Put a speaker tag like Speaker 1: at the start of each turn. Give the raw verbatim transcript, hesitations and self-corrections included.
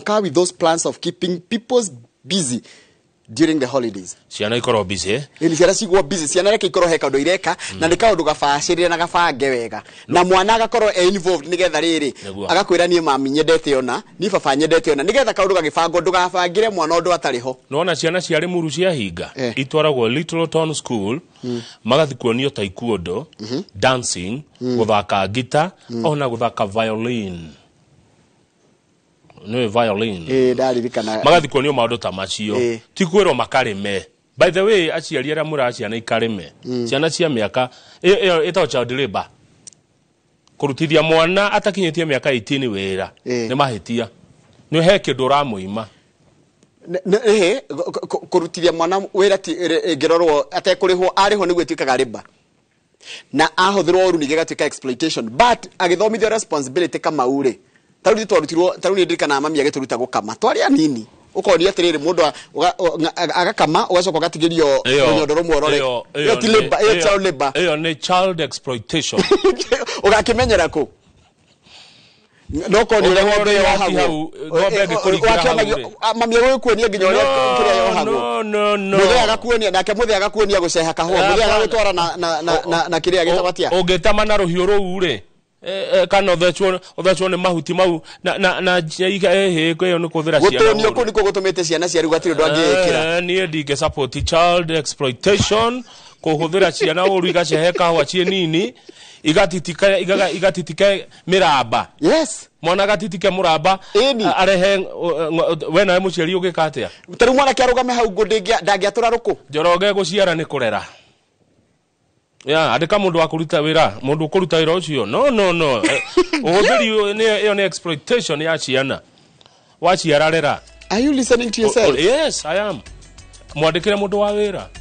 Speaker 1: come with those plans of keeping people busy during the holidays.
Speaker 2: Ciana ikoro busy.
Speaker 1: Ili ciana cigwo busy, ciana reke ikoro heka ndo ireka na nika undu gabacirire na gabange wega. Na mwana agakorwo e involved nigetha riri agakwira nie mami nyendete ona, ni baba nyendete ona nigetha kaundu gagibango ndugabangire mwana undu atariho.
Speaker 2: Nona ciana ciari muru cia hinga itwaragwo Little Town School magathi kuonio taekwondo, dancing, guthaka guitar, ona guthaka violin. No violin.
Speaker 1: Eh ndaririkana.
Speaker 2: Magathi kuonio maundu ta macio. Ti kwirwo makarime. By the way, aciari ara mura ciana ikarime. Ciana cia miaka iyo ito child labor. Kurutithia mwana atakinyitie miaka eighteen wira. Ni mahitia. Ni heke ndura muima.
Speaker 1: Eh kurutithia mwana wira ti ngirorwo atekurihwo ariho ni gwetikaga riba. Na ahothirwo ru nigegatuika exploitation, but agithomithio responsibility kama ure. Tarudi twarutirwo tarudi ndirikana mami ageturuta gukama twaria nini ukoria atiriri mundu agakama ugacoka gatigirio nyondoro muorore iyo ti labor iyo child labor
Speaker 2: iyo ni child exploitation
Speaker 1: ugakimenyera ku no ko ni ng'ombe yo hagu ng'ombe ngikurigira hagu mami yo kuonia nginya ore kiria yo hagu
Speaker 2: no no no
Speaker 1: muthe agakuonia nake muthe agakuonia guceha kahua muthe agagitwara na na na kiria gitabatia
Speaker 2: ungetama na ruhiu ruu ri eh kana othachwo othachwo ni mahuti mau na na na eh kweyo ni kuthira ciana
Speaker 1: gutonio ku niko gutumite ciana ciari gatiri ndo angikira
Speaker 2: ni ndinge support child exploitation kuhuthira ciana uru igaceheka hwa cie nini igatitika igaga igatitika miraba.
Speaker 1: Yes,
Speaker 2: mwana gatitike muraba arehe wena muciari ugikatia
Speaker 1: tari mwana kiarugame hau ngudingia ndangiatura ruku
Speaker 2: njoroge guciara ni kurera. Ya andika mundu akuruta wira mundu kuruta wira ucio no no no uhuthiri ni iyo ni exploitation ya ciana waciararera.
Speaker 1: Are you listening to yourself?
Speaker 2: Oh, oh, yes I am. Mwandikire mundu wa wira